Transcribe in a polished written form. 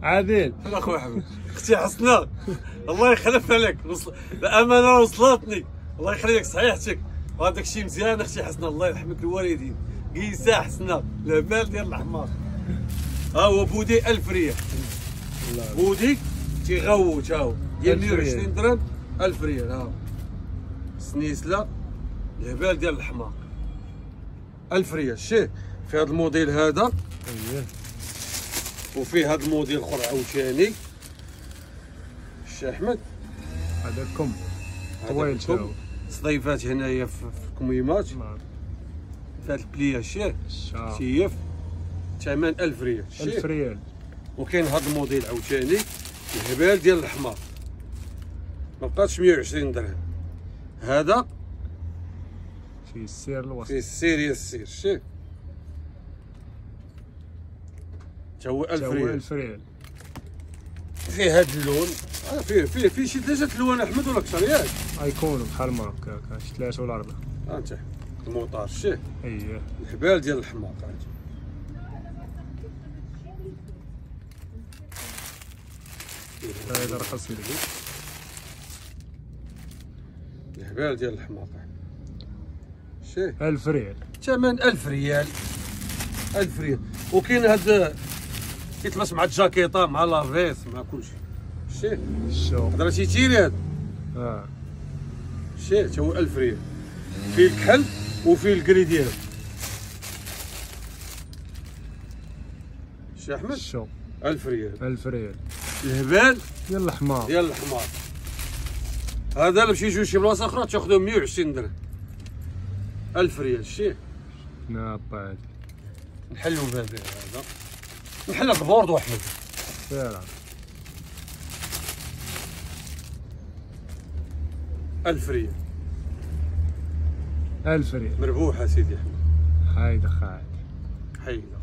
عادل اخويا حبيبي اختي حسنه الله يخلف عليك الامانه وصلتني الله يخليك صحيحتك وهذاك الشيء مزيان اختي حسنه الله يرحمك الوالدين قيسه حسنه لابال ديال الحمار ها هو بودي 1000 ريال بودي تيغوت ها هو ديال 120 درهم 1000 ريال ها سنيسله لابال ديال الحمار 1000 ريال شتيه في هذا الموديل هذا اييه وفيه هذا الموديل الاخر عاوتاني الشي احمد هذا كم طويل شنو صديفات هنايا في الكميمات في هذا البليه شتيه شيف ثمن 1000 ريال 1000 ريال وكاين هذا الموديل عاوتاني الهبال ديال الحمار ما بقاتش 120 درهم هذا في السير الوسط فيه السير يا السير شتيه تا هو 1000 ريال 1000 ريال فيه هذا اللون فيه شي 3 الوان احمد ولا اكثر ياك غيكونوا بحال ما هكا شي 3 ولا 4 انت الموطار شتيه اييه الحبال ديال الحمار هذا رخص لي الحبال ديال الحمار شتيه 1000 ريال ثمن 1000 ريال 1000 ريال وكاين هاد كيتلبس مع الجاكيطه مع لافيس مع كلشي شتيه شو هضرتي تيري هذا شتيه تا هو 1000 ريال فيه الكحل وفيه الكري ديالو شتي احمد شو 1000 ريال 1000 ريال الهبال ديال الحمار ديال الحمار هذا باش يجيو شي بلاصه اخرى تاخذهم 120 درهم 1000 ريال شتيه ناطع نحلو بها هذا نحلها بورد واحد فعلا 1000 ريال 1000 ريال مربوحه سيدي احمد هايدا خايد حيدة